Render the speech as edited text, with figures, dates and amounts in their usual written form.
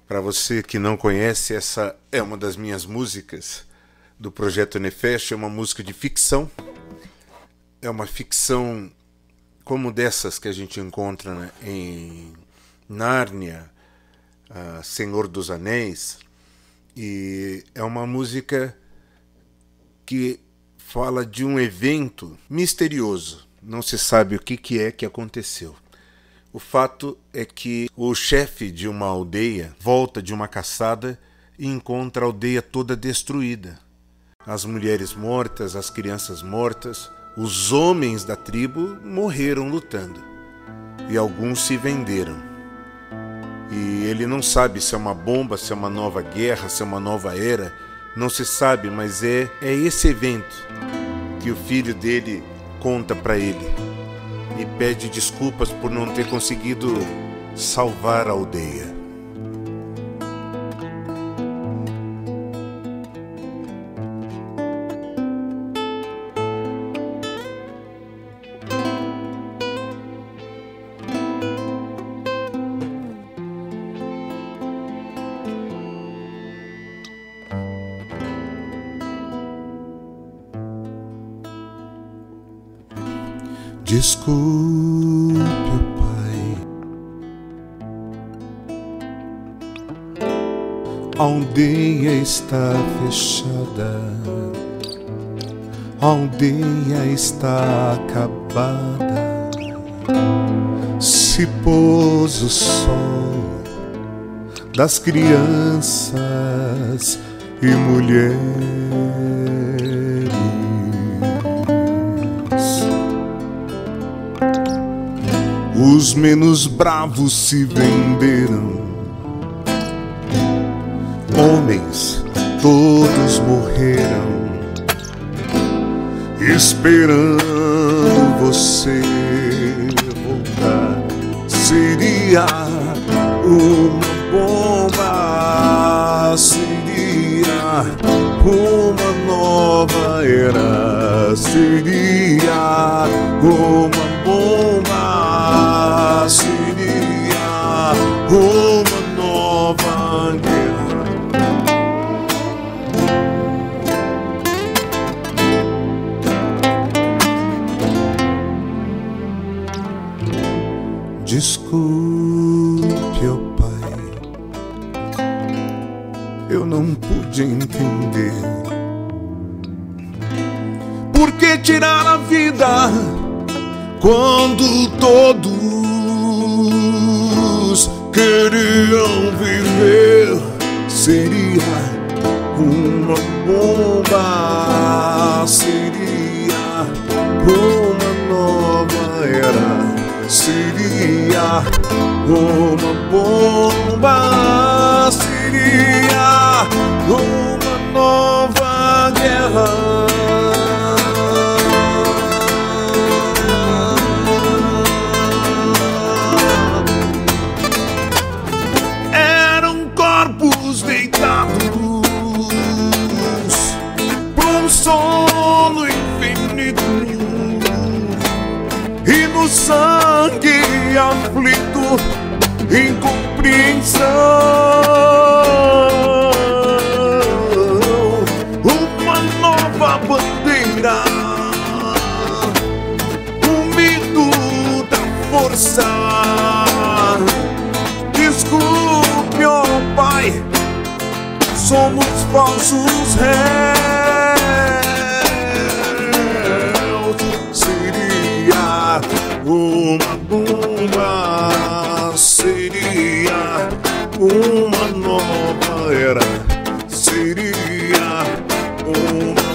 Para você que não conhece, essa é uma das minhas músicas do Projeto Nefesh, é uma música de ficção. É uma ficção como dessas que a gente encontra, né, em Nárnia, Senhor dos Anéis. E é uma música que fala de um evento misterioso. Não se sabe o que é que aconteceu. O fato é que o chefe de uma aldeia volta de uma caçada e encontra a aldeia toda destruída. As mulheres mortas, as crianças mortas, os homens da tribo morreram lutando. E alguns se venderam. E ele não sabe se é uma bomba, se é uma nova guerra, se é uma nova era. Não se sabe, mas é esse evento que o filho dele conta para ele. E pede desculpas por não ter conseguido salvar a aldeia. Desculpe, Pai, a aldeia está fechada, a aldeia está acabada. Se pôs o sol das crianças e mulheres. Os menos bravos se venderam, homens todos morreram, esperando você voltar. Seria uma bomba, seria uma nova era, seria uma bomba, seria uma nova guerra. Desculpe, ó Pai, eu não pude entender por que tirar a vida quando todos queriam viver. Seria uma bomba, seria uma nova era, seria uma bomba, seria uma nova guerra. Sono infinito e no sangue aflito, incompreensão. Uma nova bandeira, o mito da força. Desculpe, ó Pai, somos falsos réus. Uma bomba, seria uma nova era, seria uma